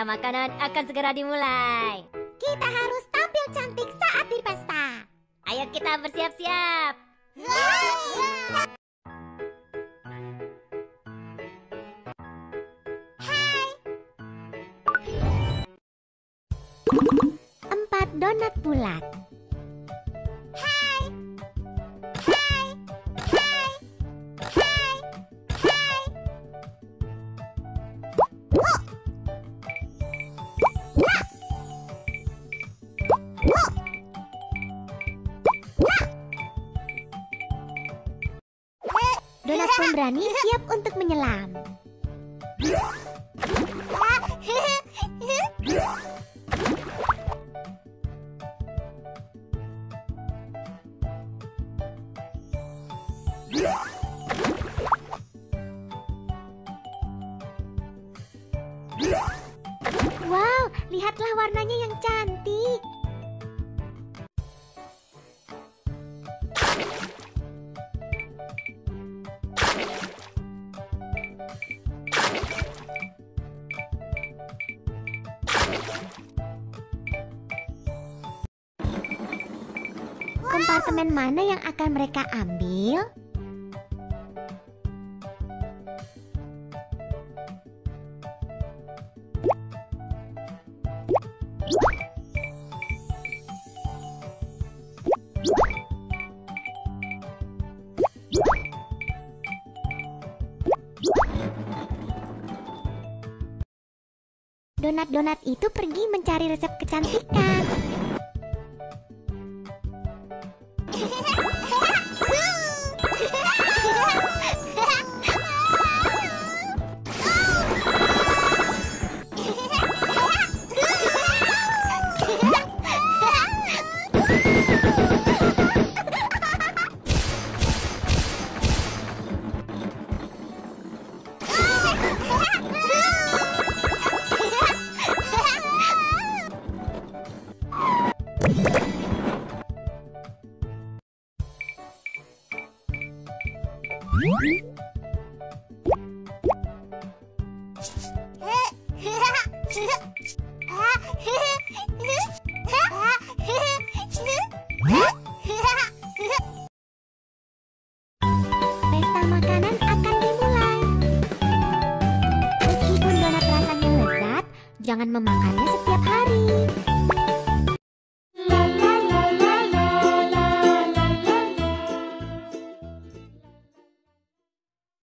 makanan akan segera dimulai. Kita harus tampil cantik saat berpesta. Ayo kita bersiap-siap. Hai. 4 donat bulat. Hai. Hai. Hai. Hai. Hai. Huh. Nah. Huh. Donat pemberani siap untuk menyelam. Wow, lihatlah warnanya yang cantik. Kompartemen mana yang akan mereka ambil? Donat-donat itu pergi mencari resep kecantikan. Pesta makanan akan dimulai. Meskipun donat rasanya lezat, jangan memakannya